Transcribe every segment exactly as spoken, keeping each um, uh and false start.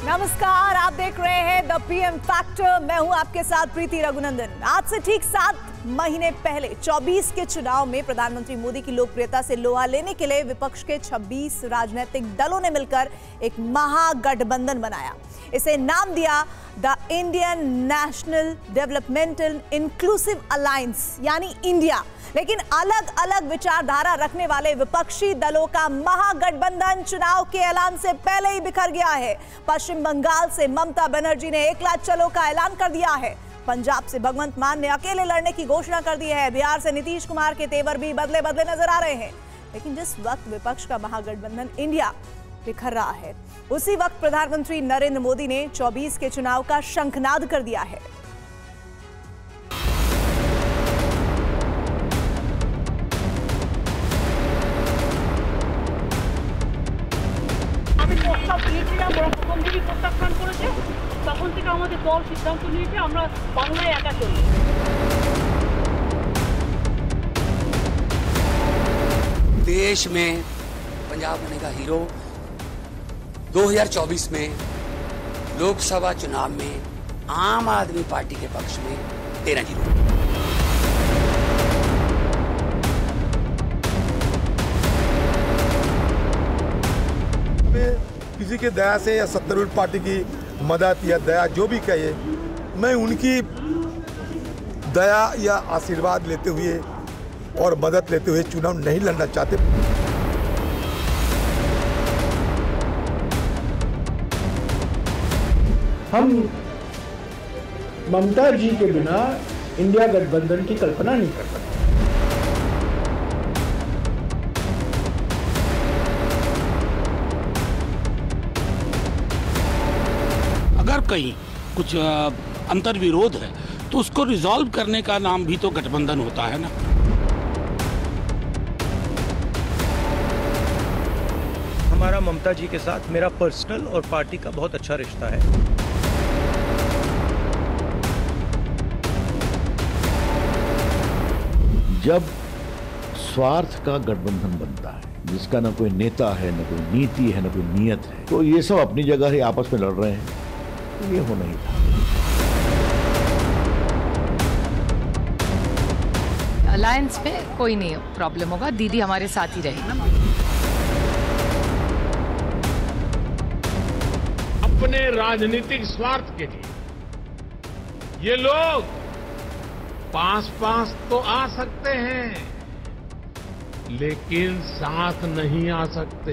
नमस्कार, आप देख रहे हैं द पीएम फैक्टर। मैं हूं आपके साथ प्रीति रघुनंदन। आज से ठीक सात महीने पहले चौबीस के चुनाव में प्रधानमंत्री मोदी की लोकप्रियता से लोहा लेने के लिए विपक्ष के छब्बीस राजनीतिक दलों ने मिलकर एक महागठबंधन बनाया। इसे नाम दिया the Indian National Developmental Inclusive Alliance यानी इंडिया। लेकिन अलग अलग विचारधारा रखने वाले विपक्षी दलों का महागठबंधन चुनाव के ऐलान से पहले ही बिखर गया है। पश्चिम बंगाल से ममता बनर्जी ने एक लाख चलो का ऐलान कर दिया है। पंजाब से भगवंत मान ने अकेले लड़ने की घोषणा कर दी है। बिहार से नीतीश कुमार के तेवर भी बदले बदले नजर आ रहे हैं। लेकिन जिस वक्त विपक्ष का महागठबंधन इंडिया बिखर रहा है, उसी वक्त प्रधानमंत्री नरेंद्र मोदी ने चौबीस के चुनाव का शंखनाद कर दिया है। তখন থেকে আমাদের দল সিদ্ধান্ত নিয়েছে আমরা বাংলায় একা চলব। देश में पंजाब बनेगा हीरो। दो हज़ार चौबीस में लोकसभा चुनाव में आम आदमी पार्टी के पक्ष में तेरह जीरो। किसी के दया से या सत्तारूढ़ पार्टी की मदद या दया जो भी कहे, मैं उनकी दया या आशीर्वाद लेते हुए और मदद लेते हुए चुनाव नहीं लड़ना चाहते। हम ममता जी के बिना इंडिया गठबंधन की कल्पना नहीं कर सकते। अगर कहीं कुछ अंतर विरोध है तो उसको रिजॉल्व करने का नाम भी तो गठबंधन होता है ना। हमारा ममता जी के साथ मेरा पर्सनल और पार्टी का बहुत अच्छा रिश्ता है। जब स्वार्थ का गठबंधन बनता है, जिसका न कोई नेता है, न कोई नीति है, न कोई नियत है, तो ये सब अपनी जगह ही आपस में लड़ रहे हैं, तो ये होना ही था। अलायंस में कोई नहीं प्रॉब्लम होगा, दीदी हमारे साथ ही रहेगी। अपने राजनीतिक स्वार्थ के लिए ये लोग पास पास तो आ सकते हैं, लेकिन साथ नहीं आ सकते।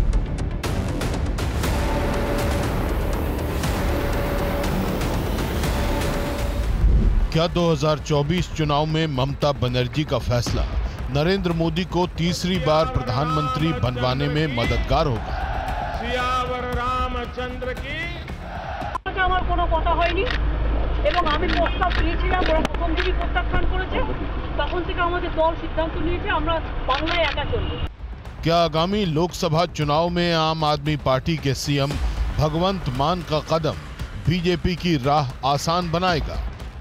क्या दो हज़ार चौबीस चुनाव में ममता बनर्जी का फैसला नरेंद्र मोदी को तीसरी बार प्रधानमंत्री बनवाने में मददगार होगा? सियावर रामचंद्र की আমার কোনো কথা হয়নি এবং আমি প্রস্তাব দিয়েছিলাম, ওরা প্রথম দিনই প্রত্যাখ্যান করেছে। তখন থেকে আমাদের দল সিদ্ধান্ত নিয়েছে আমরা বাংলায় একা চলব। क्या आगामी लोकसभा चुनाव में आम आदमी पार्टी के सीएम भगवंत मान का कदम बीजेपी की राह आसान बनाएगा?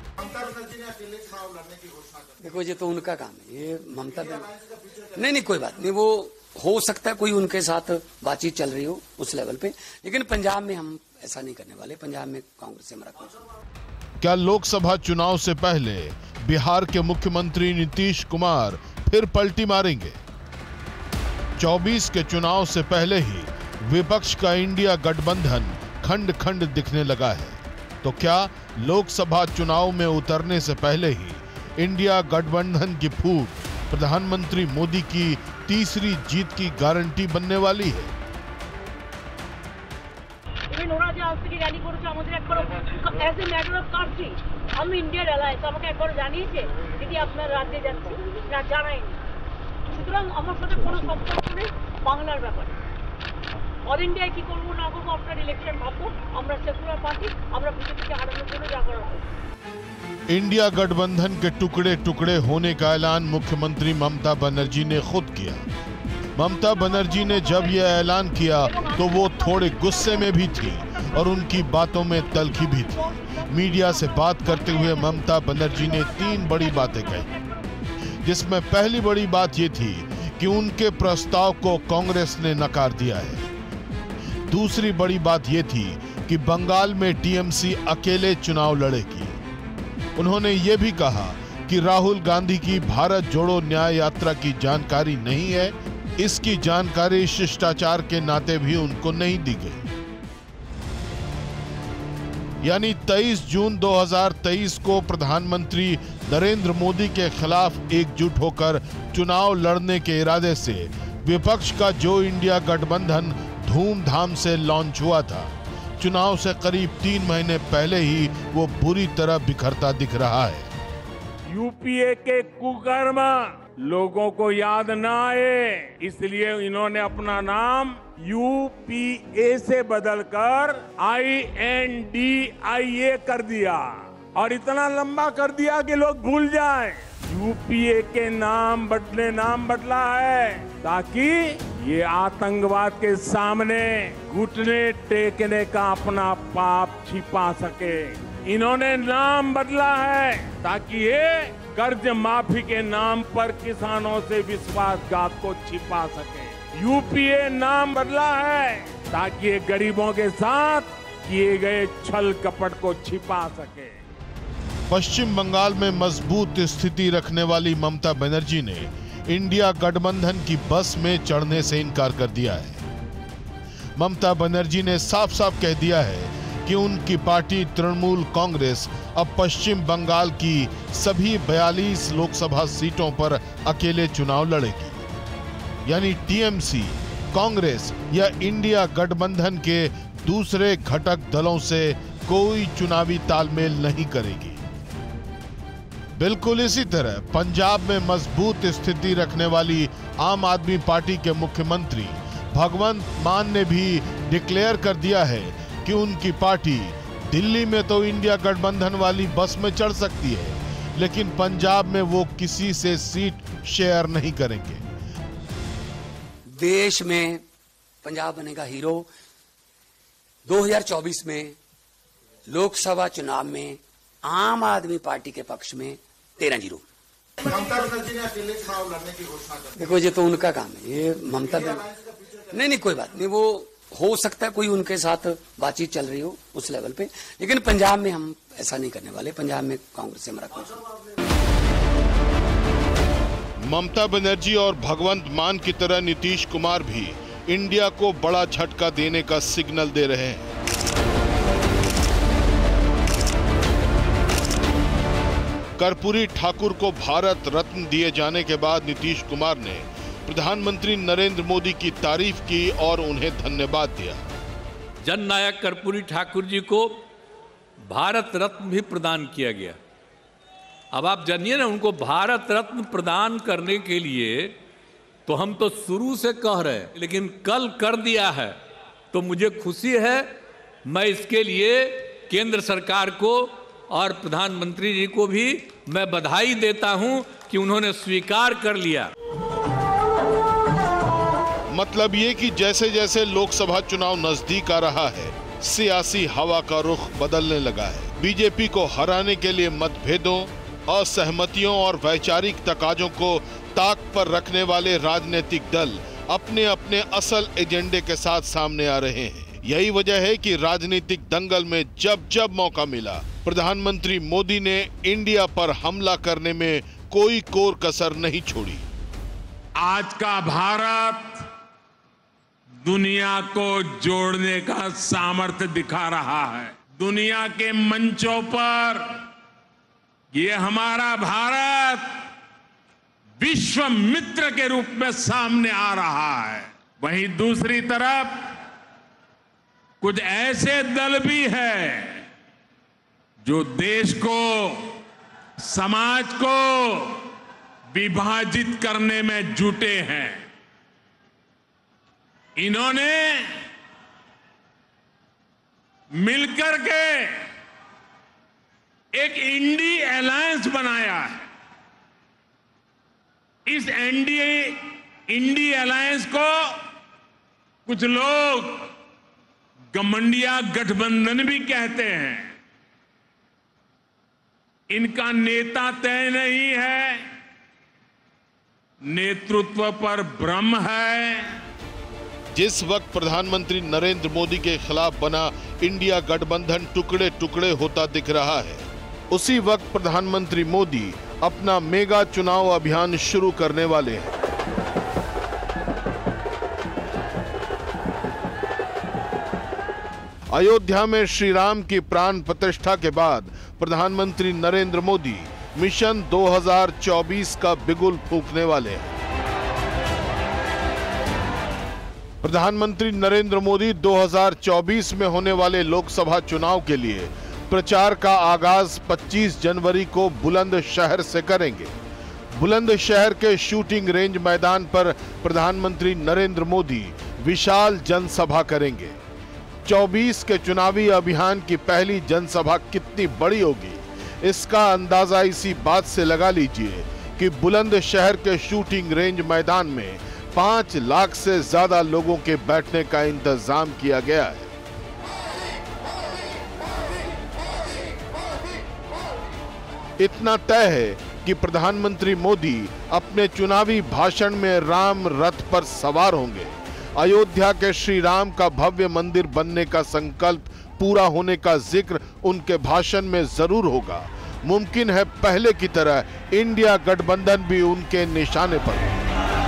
देखो, ये तो उनका काम है, ये ममता नहीं नहीं कोई बात नहीं, वो हो सकता है कोई उनके साथ बातचीत चल रही हो उस लेवल पे, लेकिन पंजाब में हम ऐसा नहीं करने वाले। पंजाब में कांग्रेस से हमारा कोई। क्या लोकसभा चुनाव से पहले बिहार के मुख्यमंत्री नीतीश कुमार फिर पलटी मारेंगे? चौबीस के चुनाव से पहले ही विपक्ष का इंडिया गठबंधन खंड खंड दिखने लगा है, तो क्या लोकसभा चुनाव में उतरने से पहले ही इंडिया गठबंधन की फूट प्रधानमंत्री मोदी की तीसरी जीत की गारंटी बनने वाली है? ওরা যে আজ থেকে র্যালি করেছে আমাদের একবার as a matter of country আমি ইন্ডিয়ার অ্যালায়েন্স আমাকে একবার জানিয়েছে দিদি আপনার রাজ্যে যাচ্ছি না, জানায়নি। সুতরাং আমার সাথে কোনো সম্পর্ক নেই বাংলার ব্যাপারে। অল ইন্ডিয়ায় কি করবো না করবো আপনার ইলেকশন ভাববো। আমরা সেকুলার পার্টি, আমরা বিজেপিকে হারানোর জন্য যা করার করবো। इंडिया गठबंधन के टुकड़े टुकड़े होने का ऐलान मुख्यमंत्री ममता बनर्जी ने खुद किया। ममता बनर्जी ने जब यह ऐलान किया तो वो थोड़े गुस्से में भी थी और उनकी बातों में तल्खी भी थी। मीडिया से बात करते हुए ममता बनर्जी ने तीन बड़ी बातें कही, जिसमें पहली बड़ी बात ये थी कि उनके प्रस्ताव को कांग्रेस ने नकार दिया है। दूसरी बड़ी बात ये थी कि बंगाल में टीएमसी अकेले चुनाव लड़ेगी। उन्होंने ये भी कहा कि राहुल गांधी की भारत जोड़ो न्याय यात्रा की जानकारी नहीं है, इसकी जानकारी शिष्टाचार के नाते भी उनको नहीं दी गई। यानी तेईस जून दो हज़ार तेईस को प्रधानमंत्री नरेंद्र मोदी के खिलाफ एकजुट होकर चुनाव लड़ने के इरादे से विपक्ष का जो इंडिया गठबंधन धूमधाम से लॉन्च हुआ था, चुनाव से करीब तीन महीने पहले ही वो बुरी तरह बिखरता दिख रहा है। यूपीए के कुकर्म लोगों को याद ना आए, इसलिए इन्होंने अपना नाम यूपीए से बदलकर आई एन डी आई ए कर दिया और इतना लंबा कर दिया कि लोग भूल जाएं। यूपीए के नाम बदले नाम बदला है ताकि ये आतंकवाद के सामने घुटने टेकने का अपना पाप छिपा सके। इन्होंने नाम बदला है ताकि ये कर्ज माफी के नाम पर किसानों से विश्वासघात को छिपा सके। यूपीए नाम बदला है ताकि ये गरीबों के साथ किए गए छल कपट को छिपा सके। पश्चिम बंगाल में मजबूत स्थिति रखने वाली ममता बनर्जी ने इंडिया गठबंधन की बस में चढ़ने से इनकार कर दिया है। ममता बनर्जी ने साफ साफ कह दिया है कि उनकी पार्टी तृणमूल कांग्रेस अब पश्चिम बंगाल की सभी बयालीस लोकसभा सीटों पर अकेले चुनाव लड़ेगी। यानी टीएमसी, कांग्रेस या इंडिया गठबंधन के दूसरे घटक दलों से कोई चुनावी तालमेल नहीं करेगी। बिल्कुल इसी तरह पंजाब में मजबूत स्थिति रखने वाली आम आदमी पार्टी के मुख्यमंत्री भगवंत मान ने भी डिक्लेयर कर दिया है कि उनकी पार्टी दिल्ली में तो इंडिया गठबंधन वाली बस में चढ़ सकती है, लेकिन पंजाब में वो किसी से सीट शेयर नहीं करेंगे। देश में पंजाब बनेगा हीरो। दो हज़ार चौबीस में लोकसभा चुनाव में आम आदमी पार्टी के पक्ष में तेरह जीरो। ममता बनर्जी ने अकेले चुनाव लड़ने की घोषणा कर दी। देखो, ये तो उनका काम है। ये ममता नहीं नहीं कोई बात नहीं, वो हो सकता है कोई उनके साथ बातचीत चल रही हो उस लेवल पे, लेकिन पंजाब में हम ऐसा नहीं करने वाले। पंजाब में कांग्रेस से हमारा कोई। ममता बनर्जी और भगवंत मान की तरह नीतीश कुमार भी इंडिया को बड़ा झटका देने का सिग्नल दे रहे हैं। कर्पूरी ठाकुर को भारत रत्न दिए जाने के बाद नीतीश कुमार ने प्रधानमंत्री नरेंद्र मोदी की तारीफ की और उन्हें धन्यवाद दिया। जननायक कर्पूरी ठाकुर जी को भारत रत्न भी प्रदान किया गया। अब आप जानिए ना, उनको भारत रत्न प्रदान करने के लिए तो हम तो शुरू से कह रहे हैं, लेकिन कल कर दिया है तो मुझे खुशी है। मैं इसके लिए केंद्र सरकार को और प्रधानमंत्री जी को भी मैं बधाई देता हूं कि उन्होंने स्वीकार कर लिया। मतलब ये कि जैसे जैसे लोकसभा चुनाव नजदीक आ रहा है, सियासी हवा का रुख बदलने लगा है। बीजेपी को हराने के लिए मतभेदों, असहमतियों और वैचारिक तकाजों को ताक पर रखने वाले राजनीतिक दल अपने अपने असल एजेंडे के साथ सामने आ रहे हैं। यही वजह है कि राजनीतिक दंगल में जब जब मौका मिला, प्रधानमंत्री मोदी ने इंडिया पर हमला करने में कोई कोर कसर नहीं छोड़ी। आज का भारत दुनिया को जोड़ने का सामर्थ्य दिखा रहा है। दुनिया के मंचों पर ये हमारा भारत विश्व मित्र के रूप में सामने आ रहा है। वहीं दूसरी तरफ कुछ ऐसे दल भी हैं जो देश को, समाज को विभाजित करने में जुटे हैं। इन्होंने मिलकर के एक इंडी अलायंस बनाया है। इस एनडीए इंडी अलायंस को कुछ लोग गठबंधन गठबंधन भी कहते हैं। इनका नेता तय नहीं है, नेतृत्व पर भ्रम है। जिस वक्त प्रधानमंत्री नरेंद्र मोदी के खिलाफ बना इंडिया गठबंधन टुकड़े टुकड़े होता दिख रहा है, उसी वक्त प्रधानमंत्री मोदी अपना मेगा चुनाव अभियान शुरू करने वाले हैं। अयोध्या में श्री राम की प्राण प्रतिष्ठा के बाद प्रधानमंत्री नरेंद्र मोदी मिशन दो हज़ार चौबीस का बिगुल फूंकने वाले हैं। प्रधानमंत्री नरेंद्र मोदी दो हज़ार चौबीस में होने वाले लोकसभा चुनाव के लिए प्रचार का आगाज पच्चीस जनवरी को बुलंदशहर से करेंगे। बुलंदशहर के शूटिंग रेंज मैदान पर प्रधानमंत्री नरेंद्र मोदी विशाल जनसभा करेंगे। चौबीस के चुनावी अभियान की पहली जनसभा कितनी बड़ी होगी, इसका अंदाजा इसी बात से लगा लीजिए कि बुलंदशहर के शूटिंग रेंज मैदान में पांच लाख से ज्यादा लोगों के बैठने का इंतजाम किया गया है। इतना तय है कि प्रधानमंत्री मोदी अपने चुनावी भाषण में राम रथ पर सवार होंगे। अयोध्या के श्री राम का भव्य मंदिर बनने का संकल्प पूरा होने का जिक्र उनके भाषण में जरूर होगा। मुमकिन है पहले की तरह इंडिया गठबंधन भी उनके निशाने पर हो।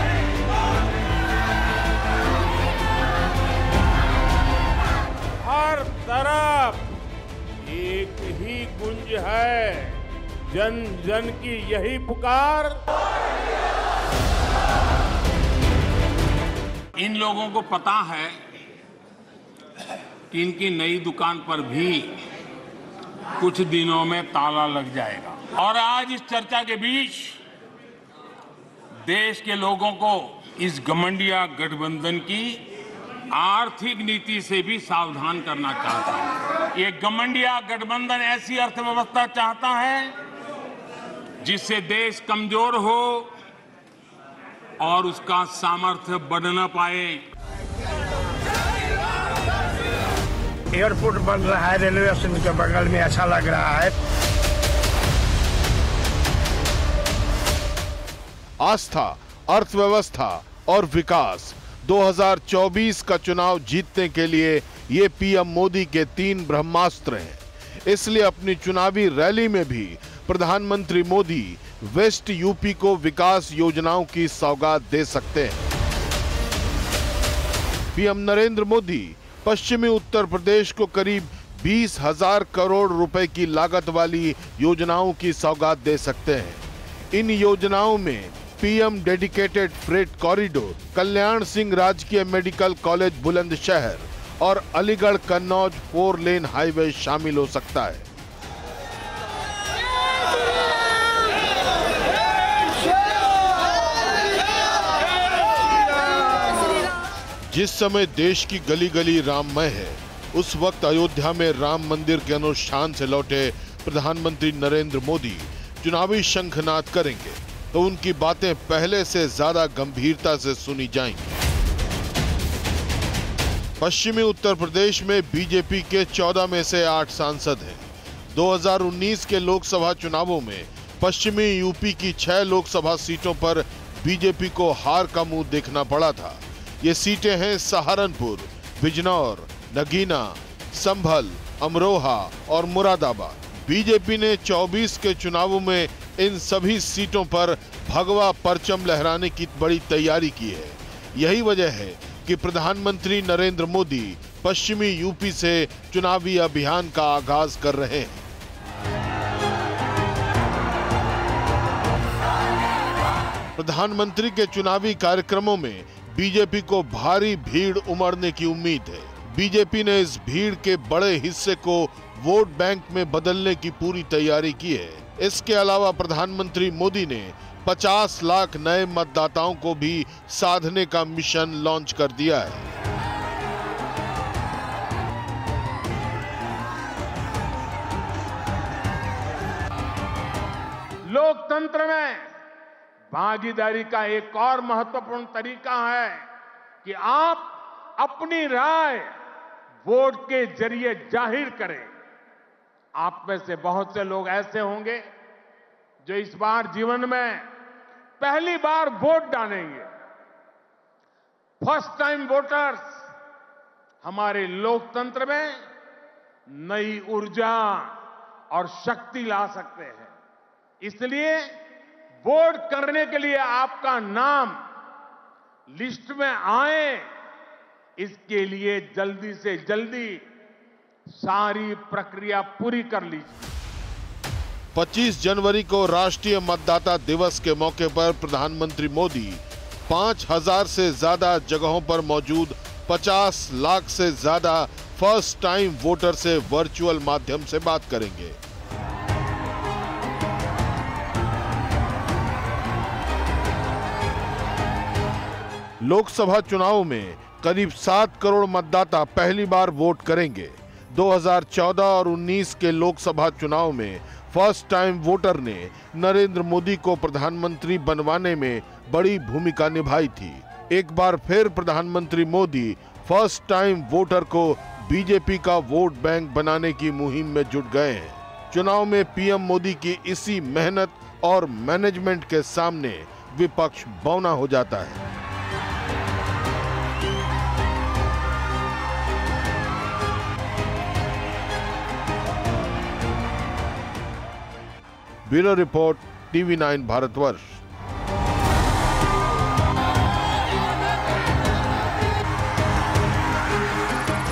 हर तरफ एक ही गुंज है, जन जन की यही पुकार। इन लोगों को पता है कि इनकी नई दुकान पर भी कुछ दिनों में ताला लग जाएगा। और आज इस चर्चा के बीच देश के लोगों को इस घमंडिया गठबंधन की आर्थिक नीति से भी सावधान करना चाहता हूं। ये घमंडिया गठबंधन ऐसी अर्थव्यवस्था चाहता है जिससे देश कमजोर हो और उसका सामर्थ्य बढ़ न पाए। एयरपोर्ट बन रहा है रेलवे स्टेशन के बगल में, अच्छा लग रहा है। आस्था, अर्थव्यवस्था और विकास दो हज़ार चौबीस का चुनाव जीतने के लिए ये पीएम मोदी के तीन ब्रह्मास्त्र हैं। इसलिए अपनी चुनावी रैली में भी प्रधानमंत्री मोदी वेस्ट यूपी को विकास योजनाओं की सौगात दे सकते हैं। पीएम नरेंद्र मोदी पश्चिमी उत्तर प्रदेश को करीब बीस हजार करोड़ रुपए की लागत वाली योजनाओं की सौगात दे सकते हैं। इन योजनाओं में PM dedicated freight corridor, Kalyan Singh राजकीय मेडिकल कॉलेज बुलंदशहर और Aligarh Kannauj four lane highway शामिल हो सकता है। जिस समय देश की गली गली राममय है, उस वक्त अयोध्या में राम मंदिर के अनुष्ठान से लौटे प्रधानमंत्री नरेंद्र मोदी चुनावी शंखनाद करेंगे तो उनकी बातें पहले से ज्यादा गंभीरता से सुनी जाएंगी। पश्चिमी उत्तर प्रदेश में बीजेपी के चौदह में से आठ सांसद हैं। दो हज़ार उन्नीस के लोकसभा चुनावों में पश्चिमी यूपी की छह लोकसभा सीटों पर बीजेपी को हार का मुंह देखना पड़ा था। ये सीटें हैं सहारनपुर, बिजनौर, नगीना, संभल, अमरोहा और मुरादाबाद। बीजेपी ने चौबीस के चुनावों में इन सभी सीटों पर भगवा परचम लहराने की बड़ी तैयारी की है। यही वजह है कि प्रधानमंत्री नरेंद्र मोदी पश्चिमी यूपी से चुनावी अभियान का आगाज कर रहे हैं। प्रधानमंत्री के चुनावी कार्यक्रमों में बीजेपी को भारी भीड़ उमड़ने की उम्मीद है। बीजेपी ने इस भीड़ के बड़े हिस्से को वोट बैंक में बदलने की पूरी तैयारी की है। इसके अलावा प्रधानमंत्री मोदी ने पचास लाख नए मतदाताओं को भी साधने का मिशन लॉन्च कर दिया है। लोकतंत्र में भागीदारी का एक और महत्वपूर्ण तरीका है कि आप अपनी राय वोट के जरिए जाहिर करें। आप में से बहुत से लोग ऐसे होंगे जो इस बार जीवन में पहली बार वोट डालेंगे। फर्स्ट टाइम वोटर्स हमारे लोकतंत्र में नई ऊर्जा और शक्ति ला सकते हैं। इसलिए वोट करने के लिए आपका नाम लिस्ट में आए, इसके लिए जल्दी से जल्दी सारी प्रक्रिया पूरी कर लीजिए। पच्चीस जनवरी को राष्ट्रीय मतदाता दिवस के मौके पर प्रधानमंत्री मोदी पाँच हज़ार से ज्यादा जगहों पर मौजूद पचास लाख से ज्यादा फर्स्ट टाइम वोटर से वर्चुअल माध्यम से बात करेंगे। लोकसभा चुनाव में करीब सात करोड़ मतदाता पहली बार वोट करेंगे। दो हज़ार चौदह और उन्नीस के लोकसभा चुनाव में फर्स्ट टाइम वोटर ने नरेंद्र मोदी को प्रधानमंत्री बनवाने में बड़ी भूमिका निभाई थी। एक बार फिर प्रधानमंत्री मोदी फर्स्ट टाइम वोटर को बीजेपी का वोट बैंक बनाने की मुहिम में जुट गए हैं। चुनाव में पीएम मोदी की इसी मेहनत और मैनेजमेंट के सामने विपक्ष बौना हो जाता है। Bureau report TV nine Bharatvarsh.